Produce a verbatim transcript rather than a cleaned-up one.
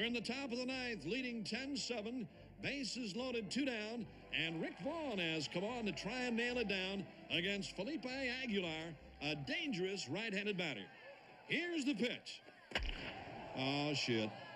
We're in the top of the ninth, leading ten seven. Bases loaded, two down. And Rick Vaughn has come on to try and nail it down against Felipe Aguilar, a dangerous right-handed batter. Here's the pitch. Oh, shit.